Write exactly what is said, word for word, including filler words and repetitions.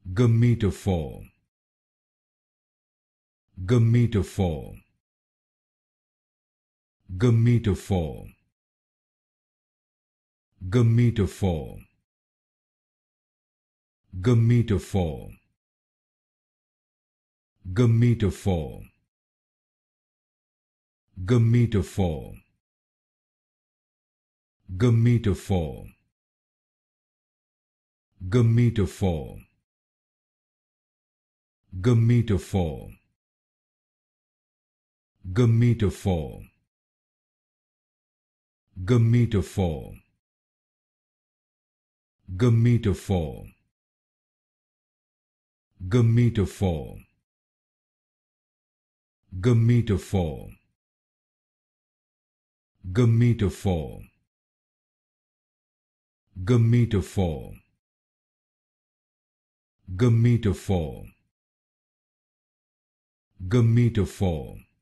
Gametophore. Gametophore. Gametophore. Gametophore. Gametophore. Gametophore. Gametophore. Gametophore. Gametophore. Gametophore. Gametophore. Gametophore. Gametophore. Gametophore. Gametophore. Gametophore. Gametophore. Gametophore. Gametophore.